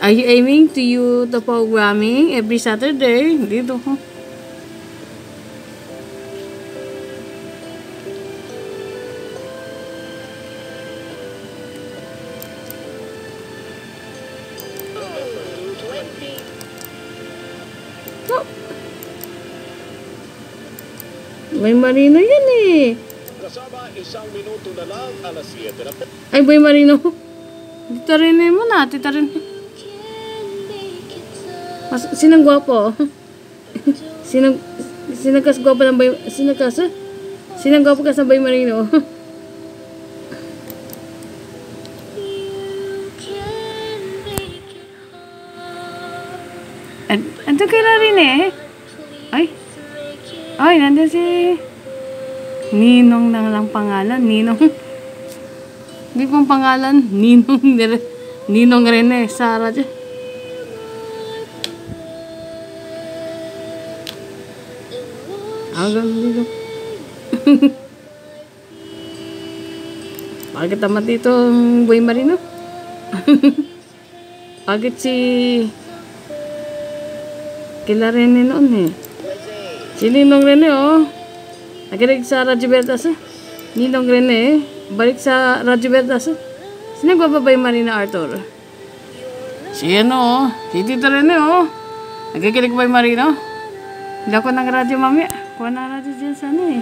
Are you aiming to you the programming every Saturday? Dito. Oh. Boy Marino yan eh. Kasama isang minuto na lang, alas 7 na po. Ay, Boy Marino. Tita Rene mo na, Tita Rene. Sinang gwapo? Sinang kas gwapo ng Boy... Sinang gwapo kas ng Boy Marino? Ando kay Rene eh. Ay, nandun si... Ninong na lang pangalan. Ninong. Hindi pong pangalan. Ninong Rene. Sarah dyan. Ang ganda dito. Bakit tamat dito Boy Marino? Bakit si... Kila Rene noon eh. Si Ninong Rene oh. Nakinig sa Radyo Verdas eh. Ninong Rene eh. Balik sa Radyo Verdas eh. Sino ba Boy Marino Arthur? Si ano oh. Si Tito Rene oh. Nakikinig Boy Marino. Hindi ako ng radyo mamaya. Kuha na radyo dyan sa ano eh.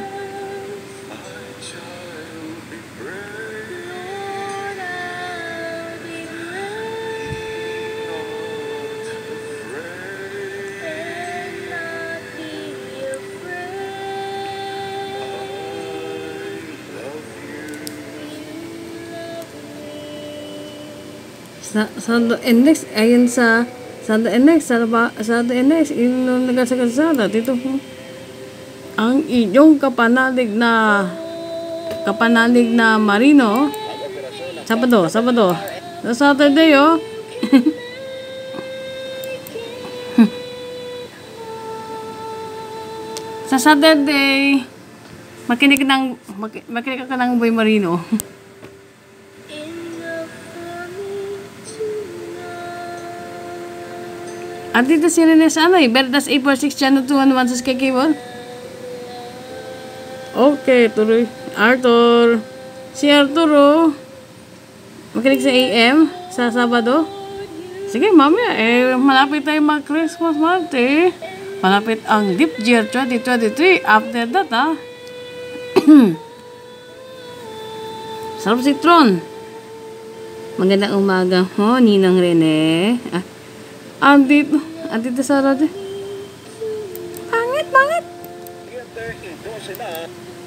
Sa NX, ayun sa NX, sa NX, yung nagasakasada, dito po. Ang inyong kapanalig na Marino, Sabado. Sa Saturday, oh. Sa Saturday, makinig ka ng Boy Marino. At dito si Rene sa ano eh, Verdas 846 channel 211 sa keyboard. Okay, tuloy. Arthur. Si Arthur oh. Makinig sa AM sa Sabado. Sige, mamaya eh, malapit tayo mag-Christmas party. Malapit ang Deep Year 2023. After that ah. Sarap citron. Magandang umaga ho, Ninang Rene. Andito sa radyo. Pangit. Theater, 12 na.